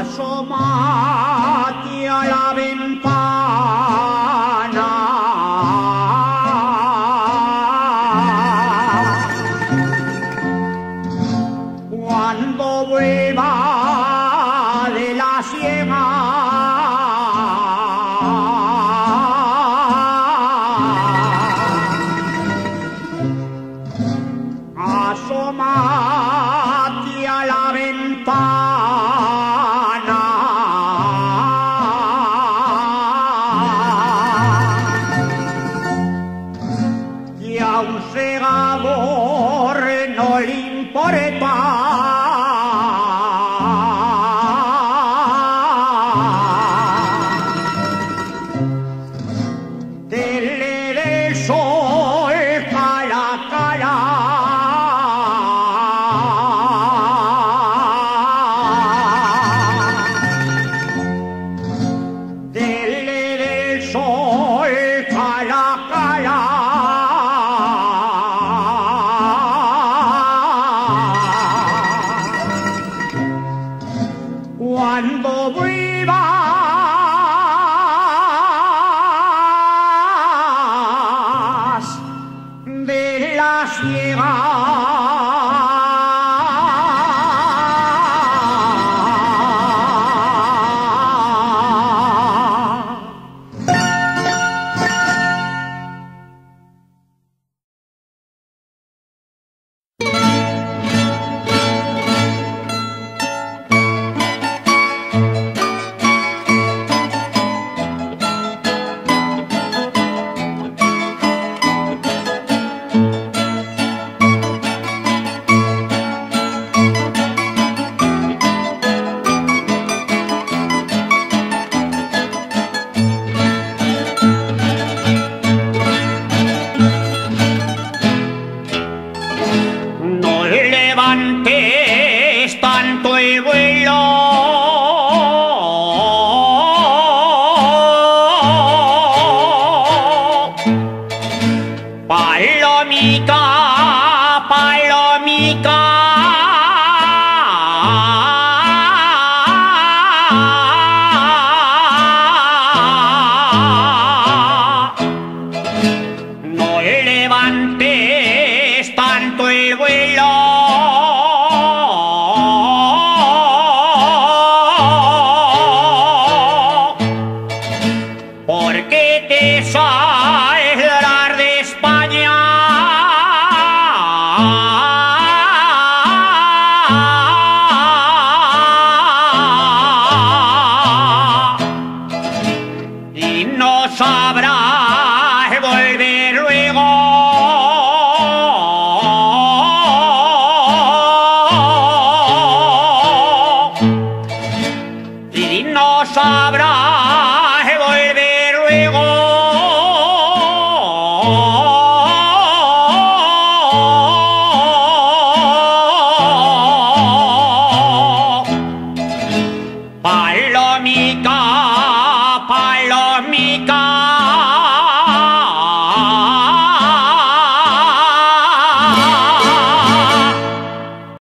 asómate a la ventana. Cuando vuelva de la siega, asómate a la ventana. Y a un segador no le importa tener el sol cara a cara. Tener el sol cara a cara. Cuando vuelvas de la siega, no levantes tanto el vuelo, palomita, palomita. No levantes tanto el vuelo, porque te saldrás de España. Y no sabrás volver luego. Y no sabrás